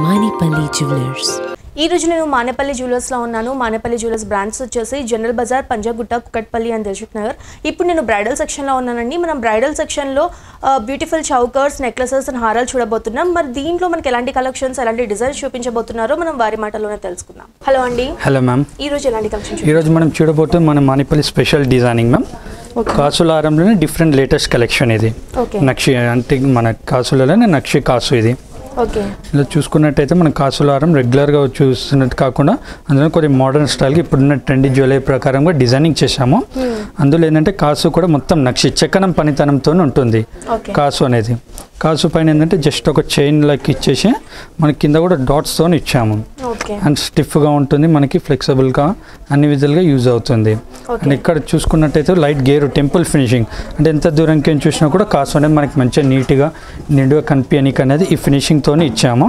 Manipali Jewellers. ఈ రోజు నేను మానేపల్లి జ్యువెలర్స్ లో ఉన్నాను. మానేపల్లి జ్యువెలర్స్ బ్రాండ్స్ వచ్చేసి జనరల్ బజార్, పంజాగుట్ట, కుకట్పల్లి అండ్ దిల్సుఖ్ నగర్. ఇప్పుడు నేను బ్రైడల్ సెక్షన్ లో ఉన్నానండి. మనం బ్రైడల్ సెక్షన్ లో బ్యూటిఫుల్ చౌకర్స్, నెక్లెసెస్ అండ్ హారాలు చూడబోతున్నాం. మరి దీంట్లో మనకి ఎలాంటి కలెక్షన్స్, ఎలాంటి డిజైన్స్ చూపించబోతున్నారో మనం వారి మాటల్లోనే తెలుసుకుందాం. హలో అండి. Hello ma'am. ఈ రోజు ఎలాంటి కలెక్షన్స్? ఈ రోజు మనం చూడబోతున్న మన మానేపల్లి స్పెషల్ డిజైనింగ్ మ్యామ్. కాసుల హారంలోనే డిఫరెంట్ లేటెస్ట్ కలెక్షన్ ఇది. నక్షి అంటే మన కాసులలోనే నక్షి కాసు ఇది. ఓకే, ఇలా చూసుకున్నట్టయితే మన కాసుల హారం రెగ్యులర్గా చూస్తున్నట్టు కాకుండా అందులో కొన్ని మోడర్న్ స్టైల్కి ఇప్పుడున్న ట్రెండీ జ్యువెలరీ ప్రకారంగా డిజైనింగ్ చేశాము. అందులో ఏంటంటే కాసు కూడా మొత్తం నక్షి చెక్కనం పనితనంతో ఉంటుంది. కాసు అనేది కాసు పైన ఏంటంటే జస్ట్ ఒక చైన్ లైక్ ఇచ్చేసి మనకి కింద కూడా డాట్స్తో ఇచ్చాము. అండ్ స్టిఫ్గా ఉంటుంది, మనకి ఫ్లెక్సిబుల్గా అన్ని విధాలుగా యూజ్ అవుతుంది. అండ్ ఇక్కడ చూసుకున్నట్టయితే లైట్ గేరు టెంపుల్ ఫినిషింగ్ అంటే ఎంత దూరంకి చూసినా కూడా కాసు అనేది మనకి మంచిగా నీట్గా నిండుగా కనిపించడానికి అనేది ఈ ఫినిషింగ్ తోనే ఇచ్చాము.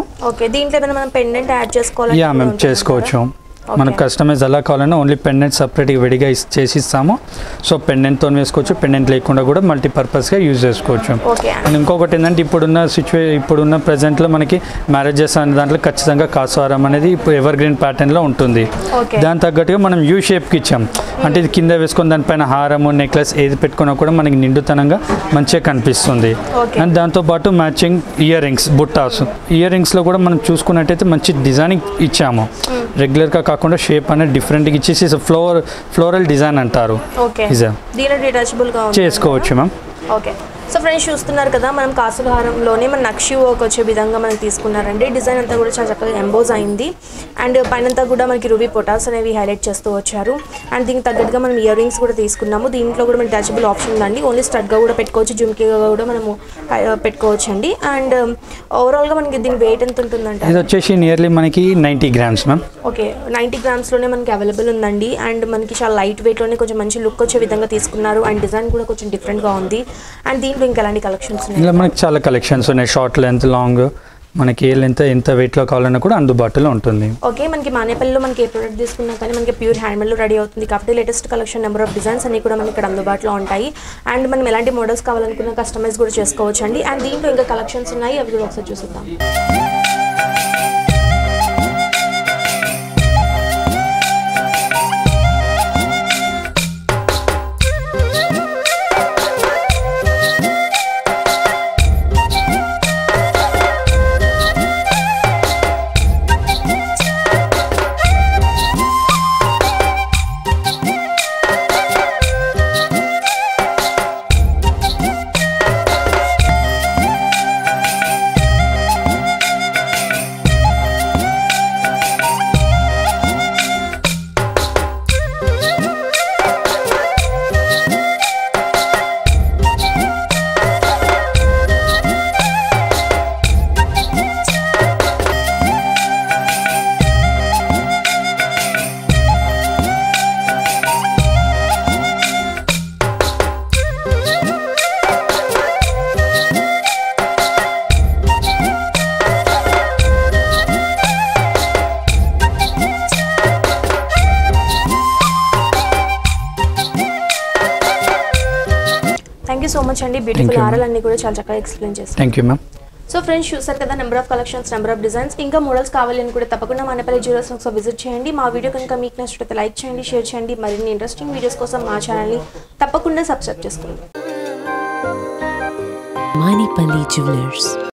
యా మేము చేసుకోవచ్చు. మనకు కస్టమైజ్ ఎలా కావాలన్నా ఓన్లీ పెండెంట్ సపరేట్గా విడిగా చేసి ఇస్తాము. సో పెండెంట్తో వేసుకోవచ్చు, పెండెంట్ లేకుండా కూడా మల్టీపర్పస్గా యూజ్ చేసుకోవచ్చు. అండ్ ఇంకొకటి ఏంటంటే ఇప్పుడున్న ప్రజెంట్లో మనకి మ్యారేజెస్ అనే దాంట్లో ఖచ్చితంగా కాసు హారం అనేది ఇప్పుడు ఎవర్ గ్రీన్ ప్యాటర్న్లో ఉంటుంది. దాని తగ్గట్టుగా మనం యూ షేప్కి ఇచ్చాం. అంటే ఇది కింద వేసుకొని దానిపైన హారము, నెక్లెస్ ఏది పెట్టుకున్నా కూడా మనకి నిండుతనంగా మంచిగా కనిపిస్తుంది. అండ్ దాంతోపాటు మ్యాచింగ్ ఇయర్ రింగ్స్, బుట్టాస్. ఇయర్ రింగ్స్లో కూడా మనం చూసుకున్నట్టయితే మంచి డిజైనింగ్ ఇచ్చాము. రెగ్యులర్గా కాకుండా షేప్ అనేది డిఫరెంట్గా ఇచ్చేసి ఫ్లోరల్ డిజైన్ అంటారు. చేసుకోవచ్చు మ్యామ్. ఓకే, సో ఫ్రెండ్స్ చూస్తున్నారు కదా, మనం కాసుల హారంలోనే మన నక్షి వర్క్ వచ్చే విధంగా మనం తీసుకున్నారండి. డిజైన్ అంతా కూడా చాలా చక్కగా ఎంబోజ్ అయింది. అండ్ పైనంతా కూడా మనకి రూబీ పొటాస్ అనేవి హైలైట్ చేస్తూ వచ్చారు. అండ్ దీనికి తగ్గట్టుగా మనం ఇయర్ రింగ్స్ కూడా తీసుకున్నాము. దీంట్లో కూడా మనకి టచబుల్ ఆప్షన్ ఉందండి. ఓన్లీ స్టడ్గా కూడా పెట్టుకోవచ్చు, జుమ్కీగా కూడా మనము పెట్టుకోవచ్చు అండి. అండ్ ఓవరాల్గా మనకి దీని వెయిట్ ఎంత ఉంటుందంటే ఇది వచ్చేసి నియర్లీ మనకి 90 గ్రామ్స్ మ్యామ్. ఓకే, 90 గ్రామ్స్లోనే మనకి అవైలబుల్ ఉందండి. అండ్ మనకి చాలా లైట్ వెయిట్లోనే కొంచెం మంచి లుక్ వచ్చే విధంగా తీసుకున్నారు. అండ్ డిజైన్ కూడా కొంచెం డిఫరెంట్గా ఉంది. అండ్ దీంట్లో ఇంకా ఎలాంటి కలెక్షన్స్ ఉన్నాయి? ఇలా మనకి చాలా కలెక్షన్స్ ఉన్నాయి. షార్ట్ లెంత్, లాంగ్, మనకి ఏ లెంత్ ఎంత వెయిట్లో కావాలన్నా కూడా అందుబాటులో ఉంటుంది. ఓకే, మనకి మానేపల్లిలో మనకి ఏ ప్రోడక్ట్ తీసుకున్నా కానీ మనకి ప్యూర్ హ్యాండ్మేడ్లో రెడీ అవుతుంది కాబట్టి latest collection, number of designs అన్ని కూడా మనకి ఇక్కడ అందుబాటులో ఉంటాయి. అండ్ మనం ఎలాంటి మోడల్స్ కావాలనుకున్నా కస్టమైజ్ కూడా చేసుకోవచ్చు అండి. అండ్ దీంట్లో ఇంకా కలెక్షన్స్ ఉన్నాయి, అవి కూడా ఒకసారి చూసిద్దాం. థ్యాంక్ యూ సో మచ్ అండి. బ్యూటిఫుల్ హారాలన్నీ కూడా చాలా చక్కగా ఎక్స్ప్లెయిన్ చేస్తాను. Thank you ma'am. So friends చూసారు కదా, number of collections, number of designs, ఇంకా మోడల్స్ కావాలి అని కూడా తప్పకుండా మానేపల్లి జ్యువెలర్స్ ఒకసారి విజిట్ చేయండి. మా వీడియో కనుక మీకు నచ్చితే లైక్ చేయండి, షేర్ చేయండి. మరిన్ని ఇంట్రెస్టింగ్ వీడియోస్ కోసం మా ఛానల్ని తప్పకుండా సబ్స్క్రైబ్ చేసుకోండి. Manipali Jewellers.